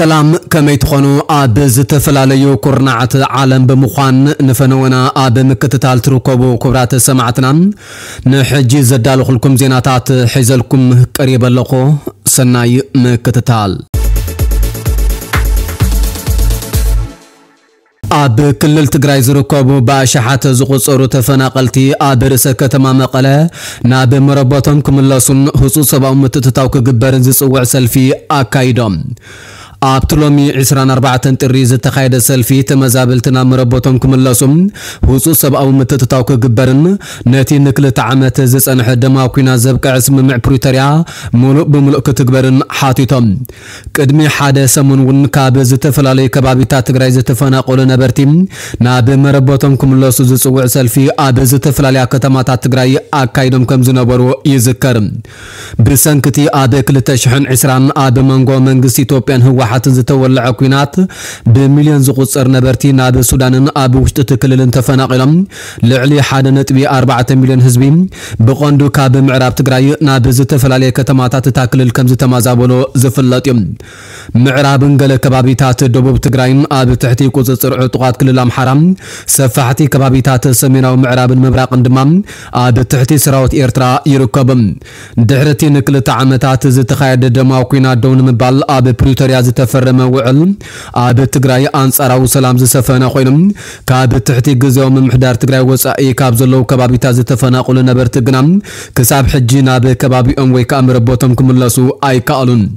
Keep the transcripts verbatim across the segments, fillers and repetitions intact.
سلام كما يتخونو آبز تفلاليو كورنعات عالم بمخوان نفنونا آب مكتتال تروكوبو كبرات سمعتنا نحجي زدالو خلكم زيناتات حيزلكم قريبا لقو سناي مكتتال آب كلل تقراي زركوبو باشحات زقصورو تفناقلتي آب رسا كتما مقالة ناب مربطن كملاسون خصوصا بأمتتتاوك قبارن زيسوع سلفي آكايدوم أبتلومي عشران أربعة تريز تخيد سلفي تمزابلتنا مربوطن كملاسوم خصوصا أو متتتاوك قبرن ناتي نكلة عامة زيس أنح دماوكينا زبك عسم مع بريتاريا ملوك بملوك تقبرن حاطيتم كدمي حادة سمون ونكابز تفلالي كبابيتا تقرايز تفناقول نبرتيم ناب مربوطن كملاسو زيسوع سلفي آبز تفلالي كتماتا تقراي أكايدم كمزنبرو يذكرم بسنكتي آبك لتشحن عشران آب منغو منغسي توبيان هو حتى زتولع كوينات بمليون زقصر نبرتي ناب السودان اب وشت تكلل تفناقلم لعلي حدا نتبي أربعة مليون حزبي بقندو كاب معراب تግራይ ناب زتفلالي كتماتات تاكلل كم زتمازابلو زفلطيم معراب غله كبابيتات دبوب تግራይን اب تحتي قصصر عطقات كلل امحرام سفحتي كبابيتات سميناو معراب مبراق اندمام اب تحتي سراوت ايرترا يركبم دحرتي نكلت عامتات زتخايد دماو كوينا دون مبال اب بريتوريا تفرم وعلم آب تقراي أنصارو سلام زسفنا خوينم كاب تحتي غزيو من محدار تقراي وصاي كاب زلو كبابي تاز تفناقل نبر تقنام كساب حجينا بكبابي ام وي كامر بوتم كملاسو اي كالون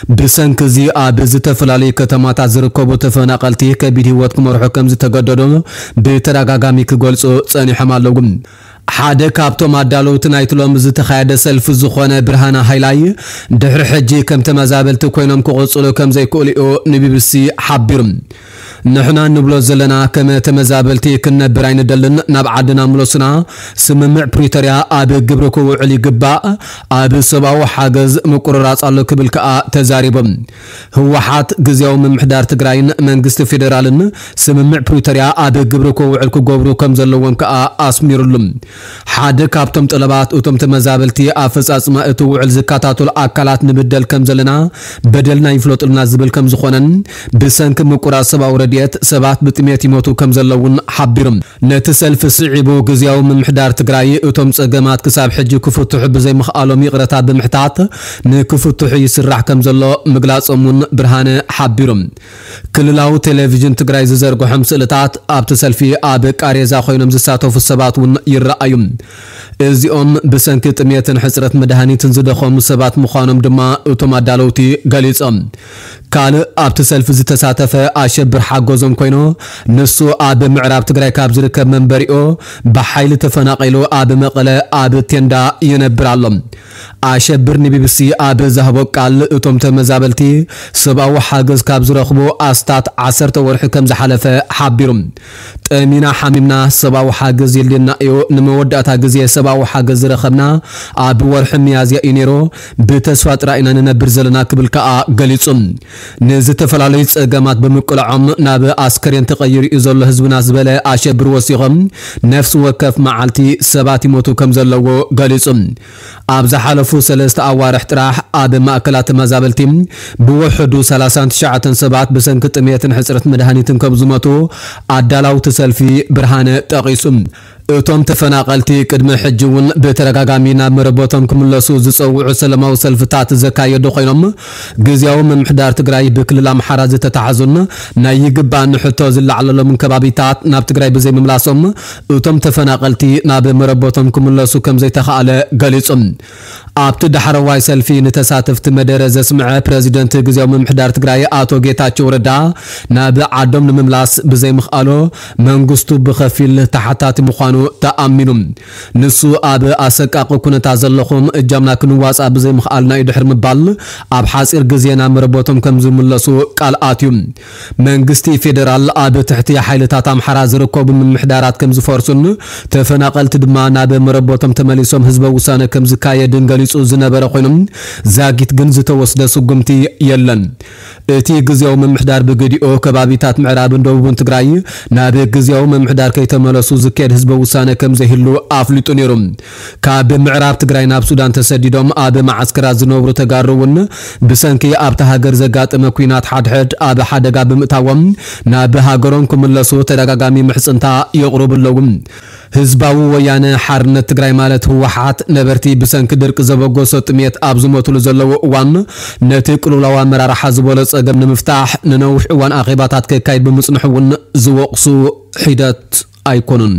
بسنكزي آب زتفلالي كتماتا زركوبو تفناقلتي كبيدي واتكم رحكم زتقددو بتراغاغامي كغلصو صني حمالوغم حاده كابتو مادالو تنايتلوم زتخايد سلف زخونه برهانا هايلاي دحر حجي كم تمازابلت كوينم كقصلو كم زي كوليو نبيبسي حبيرم نحنا نبلو زلنا كما تمازابلتي كنا براين دلن نبعدنا ملوسنا سممع بريتوريا اب غبركو وعلي غبا اب سباو حاجز مقررات الله كبلكا تزاريبم هو حات غزيو من محدار تግራይን መንግስት ፌደራልን سممع بريتوريا اب غبركو وعلكو غبرو كم زلوم كا اسميرلم حاده كابتم طلبات اوتم تمازابلتي افصاصما اتو وعل زكاتاتو اكلات نبدل كم زلنا بدلنا يفلطلنا زبل كم زخونن بسنك مقرا سبا ورديت سبات بتميت يموتو كم زلون حبيرم نتسلف صعيبو غزياو من محدار تግራይ اوتم صقمات كساب حج كفتح بزي مخالوم يقرتا بمحتات نكفتح يسرح كم زلو مغلاصمون برهانه حبيرم كللاو تلفزيون تግራይ زرغو حمسلتات اب تسلفي اب قاريزا خوينم زساتو فسبات ون يرأيم ازيوم بسنك تميتن حسرت مدهانيتن زدخوم سبات مخانم دما اوتومادالوتي غليصم كال ابت سلف زتساتف اشبر حاغوزم كوينو نسو اب معراب تግራይ ካብ ዝርከብ መንበሪኦ بحيل تفناقيلو اب مقله اب تندا ينبرالم اشبر نبيبسي اب زهبو قال اوتوم تمزابلتي سباو حاغز ካብ ዝረخبو استات عشرة ورح كم زحلفه حبيرم طمينا حميمنا سباو حاغز يلنا ايو نموداتا غزي سباو حاغز رخبنا اب ورح ميازيا انيرو بتسفات راينا ننبر زلنا كبلكا غليصم نز تفلالي صقمات بمقلعم ناب اسكرين تغير يزل حزبنا زبله اشبر وسيغم نفس وكف معالتي سباتي موتو كم زلو غليصم اب زحلفو ثلاثه اوارح طراح اب ماكلات مزابلتي بوحدو ثلاثة عشر سبات بسنك طميتن حصرت مدهانيتن كبزمتو ادالاو تسلفي برهانه تقيسم اتوم تفناقلتي قدم حجون بترغاغامينا مربوتم كملسو زصوعو سلماو سلفتات زكايدو خوينم غزياو من محدار تግራይ بكلل امحراز تتعزن ناي يغبان حتو زلعللو من كبابيتات ناب تግራይ بزي مملاسوم اتوم تفناقلتي ناب مربوتم كملسو كم زي تخاله غليصم ابت دحرواي سلفي نتساتفت مدرز سمع بريزيدنت غزياو من محدار تግራይ اتو ጌታቸው ረዳ ناب عدم مملاس بزي مخالو منغستو بخفيل تحتات مخانو تأمنهم نسو اب اسقاق كنتا زلخم اجامنا كنواصا بزي مخالنا يدحر مبال اب حاصر غزينا مربوتم كم زملسو قال اتيم منغستي فيدرال اب تحتي حيلتات امحرا زركوب من محدارات كم زفورسن تفناقلت دما ناب مربوتم تمليسوم حزب وسانه كم زكايدن غليصو زنبره خوينم زاغيت غنز توسد سغمتي يلن اتي غزيو من محدار بغديو كبابيتات معراب دوبون تግራይ ناب غزيو من محدار كيتملسو زكيد حزب ውሳነ ከም ዘይህሉ ኣፍሊጡ ነይሩ ካብ ምዕራብ ትግራይ ናብ ሱዳን ተሰዲዶም ኣብ ማዓስከራት ዝነብሩ ተጋሩውን ብሰንኪ ኣብታ ሃገር ዘጋጠመ ኩናት ሓድሕድ ኣብ ሓደጋ ብምእታዎም ናብ ሃገሮም ክምለሱ ተደጋጋሚ ምሕጽንታ የቕርቡለዉ ህዝባዊ ወያነ ሓርነት ትግራይ ማለት ህወሓት ነበርቲ ብሰንኪ ድርቂ ዘበጎሶ ጥሜት ኣብ ዝሞትሉ ዘለዉ እዋን ነቲ ቅልውላዊ ኣመራርሓ ዝበለጸ ገም ንምፍታሕ ንነዊሕ እዋን ኣኼባታት ከካይድ ብምጽንሑ እውን ዝወቕሱ ሒደት ኣይኮኑን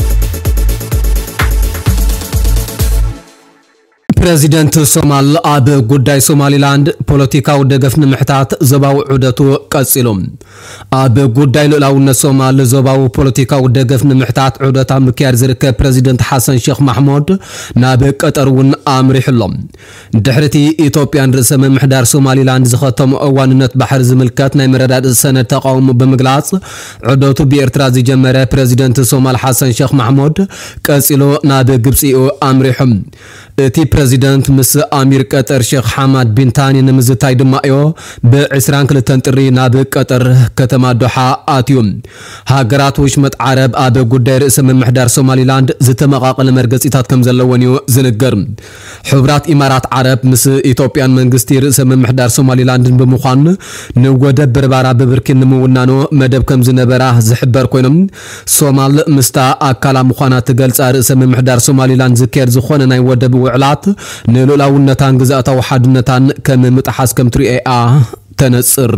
ፕሬዚደንት ሶማል ኣብ ጉዳይ ሶማሊላንድ ፖለቲካዊ ደገፍ ንምሕታት ዘባዊ ዑደቱ ቀጺሉ ኣብ ጉዳይ ልዕላውነት ሶማል ዘባዊ ፖለቲካዊ ደገፍ ንምሕታት ዑደት ኣብ ምክያድ ዝርከብ ፕሬዚደንት ሓሰን ሼክ ማሕሙድ ናብ ቀጠር እውን ኣምሪሕሎም ድሕርቲ ኢትዮጵያን ርእሰ ምምሕዳር ሶማሊላንድ ዝኸተሙ እዋንነት ባሕሪ ዝምልከት ናይ መረዳድእ ሰነድ ተቃውሞ ብምግላጽ ዑደቱ ብኤርትራ ዝጀመረ ፕሬዚደንት ሶማል ሓሰን ሼክ ማሕሙድ ቀጺሉ ናብ ግብጺኡ ኣምሪሖም እቲ ፕሬዚደንት ምስ ኣሚር ቀጠር ሼክ ሐማድ ቢን ታኒ ንምዝታይ ድማ እዩ ብ22 ጥሪ ናብ ቀጠር ከተማ ዶሓ ኣትዮም ሃገራት ውሽመት ዓረብ ኣብ ጉዳይ ርእሰ ምምሕዳር ሶማሊላንድ ዝተመቃቀለ መርገጺታት ከም ዘለወን እዩ ዝንገር ሕብራት ኢማራት ዓረብ ምስ ኢትዮጵያን መንግስቲ ርእሰ ምምሕዳር ሶማሊላንድን ብምዃን ንወደብ በርባራ ብብርኪን ንምውናኖ መደብ ከም ዝነበራ ዝሕበር ኮይኖም ሶማል ምስታ ኣካላ ምዃና ትገልጻ ርእሰ ምምሕዳር ሶማሊላንድ ዝከር ዝኾነ ናይ ወደብ ውዕላት ንሉላውነታን ግዛእታዊ ሓድነታን ከም ምጥሓስ ከም ትሪኤኣ ተነጽር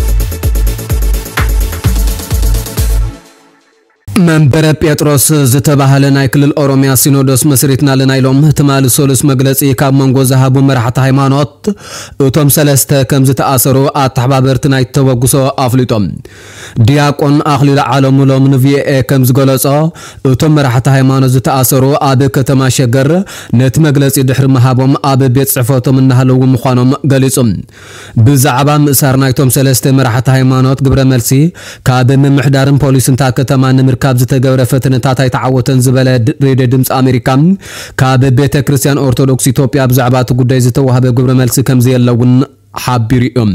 መንበረ ጴጥሮስ ዝተባሃለ ናይ ክልል ኦሮሚያ ሲኖዶስ መስሪትና ለናይሎም ትማል ሶሉስ መግለጺ ካብ መንጎ ዝሃቡ መራሕቲ ሃይማኖት እቶም ሰለስተ ከም ዝተኣሰሩ ኣተሓባበርቲ ናይ ተወግሶ ኣፍሊጦም ዲያቆን ኣኽሊሉ ዓለሙ ሎም ንቪኤ ከም ዝገለጾ እቶም መራሕቲ ሃይማኖት ዝተኣሰሩ ኣብ ከተማ ሸገር ነቲ መግለጺ ድሕሪ መሃቦም ኣብ ቤት ጽሕፈቶም እናሃለዉ ምዃኖም ገሊጾም ብዛዕባ ምእሳር ናይቶም ሰለስተ መራሕቲ ሃይማኖት ግብረ መልሲ ካብ ምምሕዳርን ፖሊስን ታ ከተማ ንምርካ ካብ ዝተገብረ ፈተነታት ኣይተዓወተን ዝበለ ሬድዮ ድምጽ ኣሜሪካ ካብ ቤተ ክርስቲያን ኦርቶዶክስ ኢትዮጵያ ብዛዕባ እቲ ጉዳይ ዝተዋህበ ግብረ መልሲ ከም ዘየለውን ሓቢሮም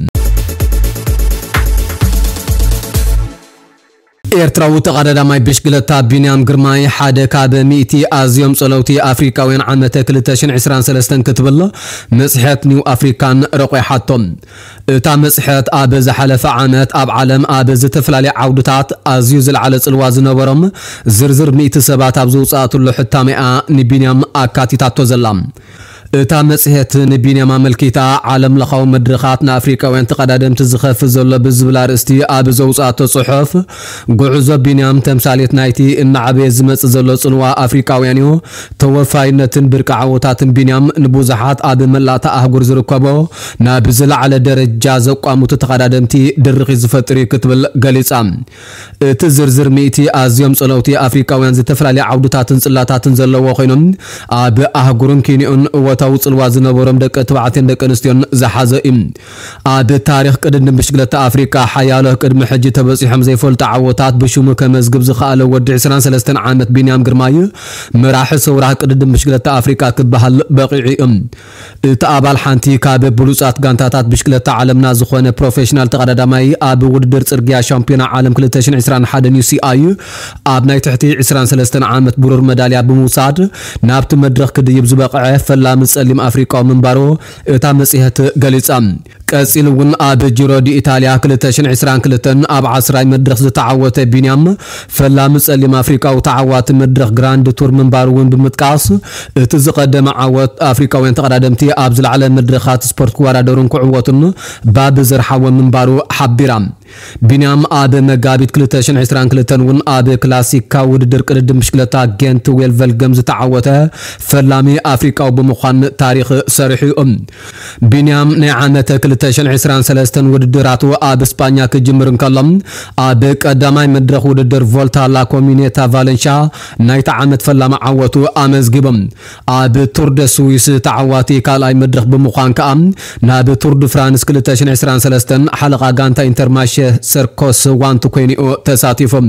ኤርትራዊ ተቀዳዳማይ ብሽክለታ ቢንያም ግርማይ ሓደ ካብ ሚእቲ ኣዝዮም ጸለውቲ ኣፍሪካውያን ዓመተ ክልተ ሽሕን ዒስራን ሰለስተን ክትብል መጽሔት ኒው ኣፍሪካን ረቆይሓቶም እታ መጽሔት ኣብ ዝሓለፈ ዓመት ኣብ ዓለም ኣብ ዝተፈላለዩ ዓውድታት ኣዝዩ ዝለዓለ ጽልዋ ዝነበሮም ዝርዝር ሚእቲ ሰባት ኣብ ዝውጻእትሉ ሕታሚኣ ንቢንያም ኣካቲታቶ ዘላ እታ መጽሔት ንቢንያም ኣመልኪታ ዓለም ለኻዊ መድረኻት ንኣፍሪካውያን ተቀዳደምቲ ዝኸፍት ዘሎ ብዝብል ኣርእስቲ ኣብ ዘውጻእቶ ጽሑፍ ጉዕዞ ቢንያም ተምሳሌት ናይቲ እናዓበየ ዝመጽእ ዘሎ ጽልዋ ኣፍሪካውያን እዩ ተወፋይነትን ብርቂ ዓወታትን ቢንያም ንብዙሓት ኣብ መላእታ ኣህጉር ዝርከቦ ናብ ዝለዓለ ደረጃ ዘቋሙቱ ተቀዳደምቲ ድርኺ ዝፈጥር ክትብል ገሊጻ እቲ ዝርዝር ሚእቲ ኣዝዮም ጸለውቲ ኣፍሪካውያን ዝተፈላለዩ ዓውድታትን ጽላታትን ዘለዎ ኮይኖም ኣብ ኣህጉርን ኬንያን ታው ጽልዋ ዝነበሮም ደቀ ተባዕትን ደቀ ንስትዮን ዝሓዘ እዩ ኣብ ታሪኽ ቅድድም ብሽክለታ ኣፍሪካ ሓያሎ ቅድሚ ሕጂ ተበጺሖም ዘይፈልጡ ዓወታት ብሽሙ ከመዝግብ ዝኽኣለ ወዲ ዒስራን ሰለስተን ዓመት ቢንያም ግርማይ መራሒ ሰውራህ ቅድድም ብሽክለታ ኣፍሪካ ክበሃል በቂዑ እዩ እቲ ኣባል ሓንቲ ካብ ብሉጻት ጋንታታት ብሽክለታ ዓለምና ዝኾነ ፕሮፌሽናል ተቀዳዳማይ ኣብ ውድድር ጽርግያ ሻምፒዮና ዓለም ክልተ ሽሕን ዒስራን ሓደ ዩሲአይ ኣብ ናይ ትሕቲ ዒስራን ሰለስተን ዓመት ብሩር መዳልያ ብምውሳድ ናብቲ መድረኽ ክድይብ ዝበቕዐ ፈላም ጸሊም ኣፍሪካዊ ምንባሮ እታ መጽሔት ገሊጻ ቀጺል እውን ኣብ ጂሮ ዲ ኢታልያ ክልተ ሽሕን ዒስራን ክልተን ኣብ ዓስራይ መድረኽ ዝተዓወተ ቢንያም ፈላም ጸሊም ኣፍሪካዊ ተዓዋቲ መድረኽ ግራንድ ቱር ምንባሩ እውን ብምጥቃስ እቲ ዝቐደመ ዓወት ኣፍሪካውያን ተቀዳደምቲ ኣብ ዝለዓለ መድረኻት ስፖርት ክወዳደሩን ክዕወቱን ባብ ዝርሓወ ምንባሩ ሓቢራ ቢንያም ኣብ መጋቢት ክልተ ሽሕን ዒስራን ክልተን እውን ኣብ ክላሲካ ውድድር ቅድድም ብሽክለታ ጌንት ዌልቨልገም ዝተዓወተ ፈላሚ ኣፍሪካዊ ብምዃን ታሪኽ ሰሪሑ ቢንያም ናይ ዓመተ ክልተ ሽሕን ዒስራን ሰለስተን ውድድራቱ ኣብ እስፓኛ ክጅምር እንከሎም ኣብ ቀዳማይ መድረኽ ውድድር ቮልታ ላ ኮሚኔታ ቫለንሻ ናይቲ ዓመት ፈላማ ዓወቱ ኣመዝጊቦም ኣብ ቱር ደ ስዊስ ተዓዋቲ ካልኣይ መድረኽ ብምዃን ከዓ ናብ ቱር ዱ ፍራንስ ክልተ ሽሕን ዒስራን ሰለስተን ሓለቓ ጋንታ ኢንተርማሽ ሰርኮስ ዋንቱ ኮይኑ ተሳቲፎም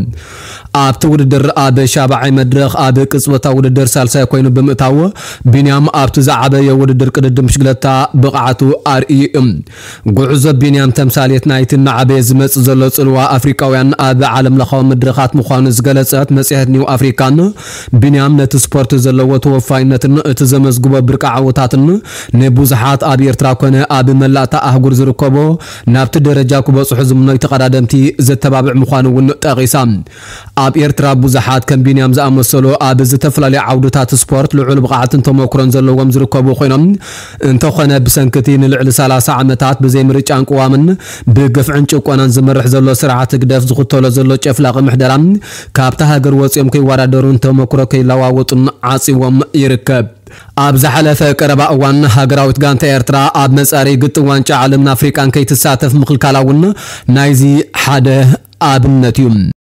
ኣብቲ ውድድር ኣብ ሻባዓይ መድረኽ ኣብ ቅጽበታ ውድድር ሳልሳይ ኮይኑ ብምእታው ቢንያም ኣብቲ ዝዓበየ ውድድር ቅድድም ብሽክለታ ብቕዓቱ ኣርእዩ ጉዕዞ ቢንያም ተምሳሌት ናይት ናዓበይ ዝመጽ ዘሎ ጽልዋ አፍሪካውያን ኣብ ዓለም ለኻው መድረኻት ምዃኑ ዝገለጸት መጽሔት ኒው አፍሪካን ቢንያም ነቲ ስፖርት ዘለዎ ተወፋይነትን እቲ ዘመዝግቦ ብርቃ ዓወታትን ንብዙሓት ኣብ ኤርትራ ኮነ ኣብ መላእታ ኣህጉር ዝርከቦ ናብቲ ደረጃ ክበጽሑ ዝምነዩ ተቀዳደምቲ ዘተባብዕ ምዃኑ እውን ጠቂሳ ኣብ ኤርትራ ብዙሓት ከም ቢንያም ዝኣመሰሉ ኣብ ዝተፈላለዩ ዓውድታት ስፖርት ልዑል ብቕዓትን ተመክሮን ዘለዎም ዝርከቡ ኮይኖም እንተኾነ ብሰንክቲ ንልዕሊ ሰላሳ ዓመታት ብዘይ ምርጫን ቅዋምን ብገፍዕን ጭቆናን ዝመርሕ ዘሎ ስርዓት ግደፍ ዝኽተሎ ዘሎ ጨፍላቕ ምሕደራን ካብታ ሃገር ወፂኦም ከይወዳደሩን ተመክሮ ከይለዋወጡን ዓፂዎም ይርከብ ኣብ ዝሓለፈ ቀረባ እዋን ሃገራዊት ጋንታ ኤርትራ ኣብ መጻሪ ግጥም ዋንጫ ዓለምን ኣፍሪካን ከይትሳተፍ ምክልካላ እውን ናይዚ ሓደ ኣብነት እዩ